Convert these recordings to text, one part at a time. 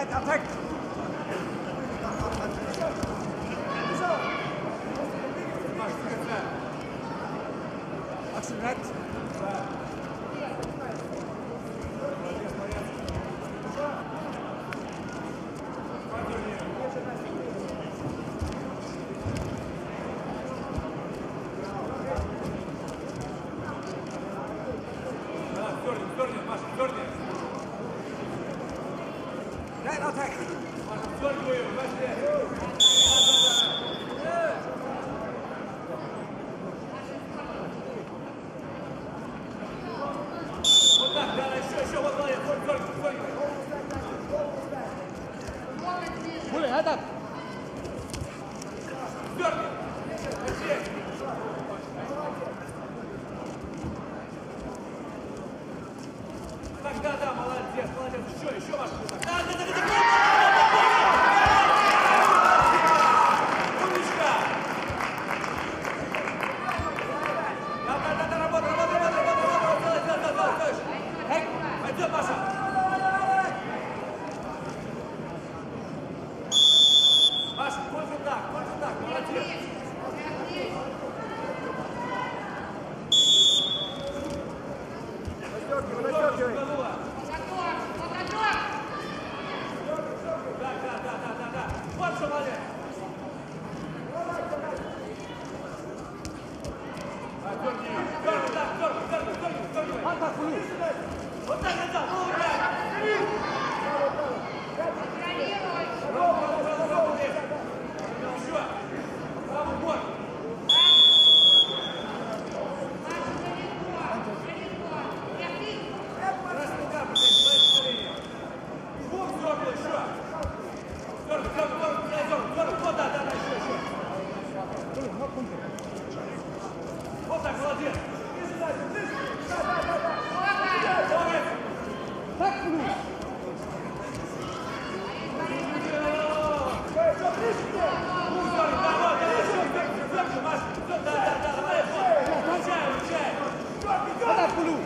attack! Action red! Red attack! Bullet, head up! Да, молодец, еще ваш. Умничка! Да, работай, пойдет, Маша. Маша, больше так, молодец. Да. Вот что молодец. Дергай. Вот так, назад. Еще. Правый бок. Вот так, молодец! Так, плюс! Так, плюс!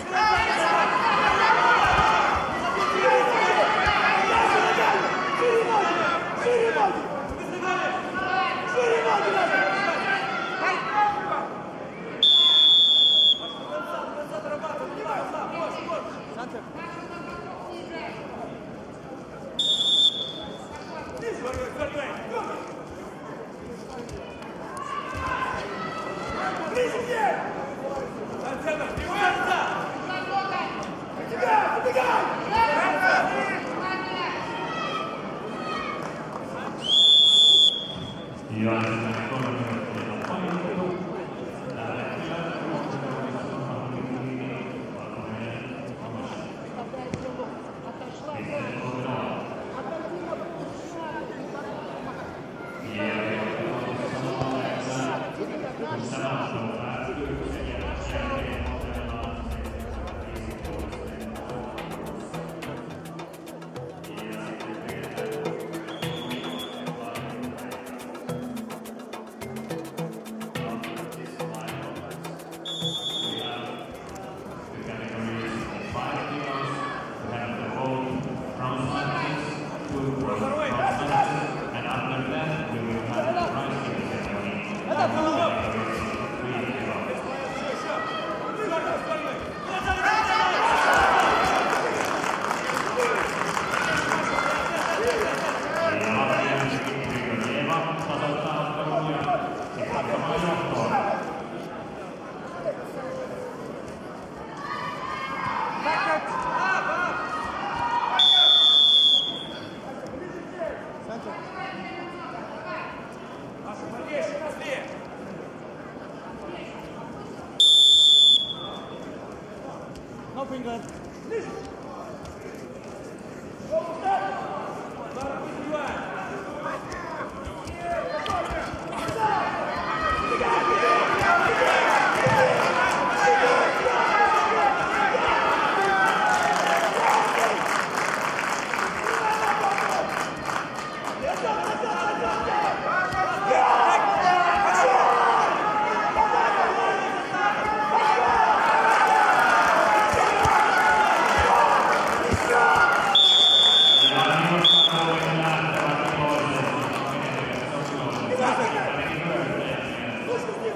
No finger.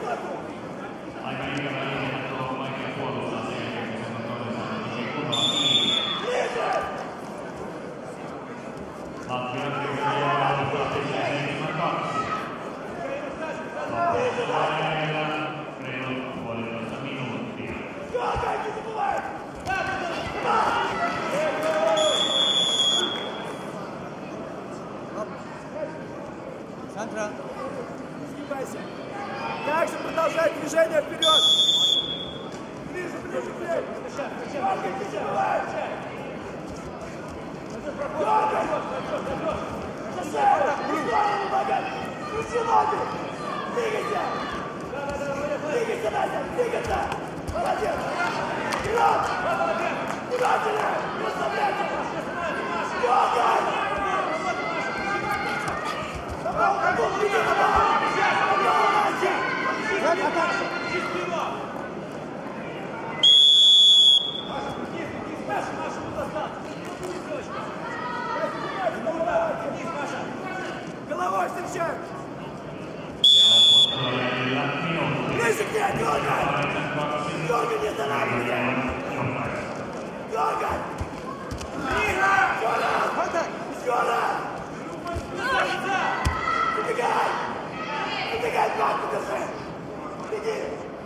Aika ikävä ilmiö, että on vaikea puolustaa sen jälkeen, kun sen on todella kunnolla kiinni. Latvian kykyä ja aloittaa sitten 7-2. Loppuun jäljellä reilut puolitoista minuuttia. Сандра. Также продолжай движение вперед. Ближе, ближе, ближе. Дергай, не забывай. Дергай. Шоссе. Крути ноги. Двигайся. Двигайся, Настя, двигайся. Молодец. Вперед. Внимательно. Не оставляйте. Дергай. Давай, беги, давай. Головой встречай! Ближе к ней, дергай! Дергай, не останавливайся! Дергай! Сюда! Убегай! Убегай, пятку держи! Беги!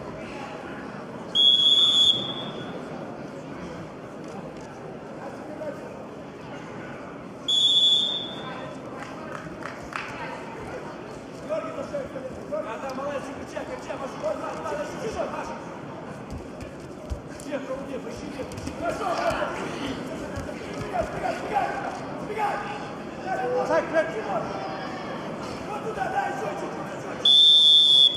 Вот туда, да, еще чуть-чуть.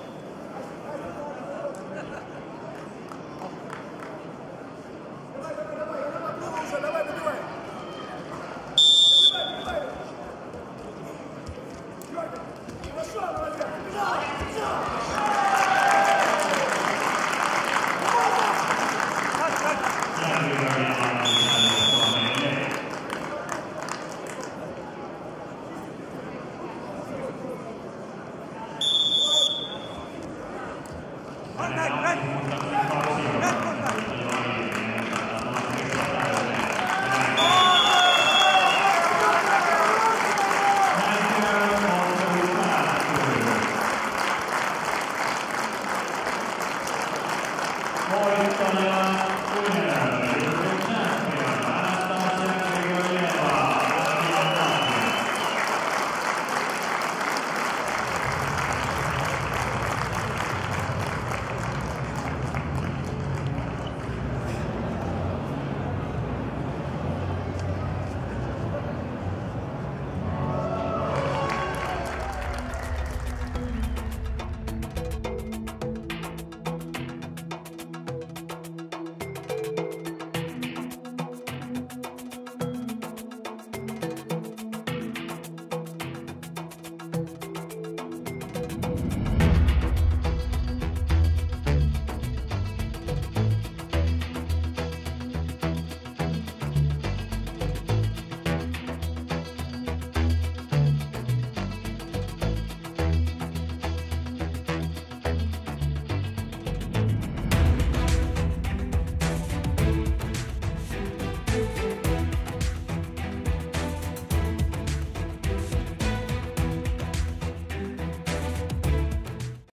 Давай, уже, давай, добивай. Добивай. Хорошо, молодец. Voittaja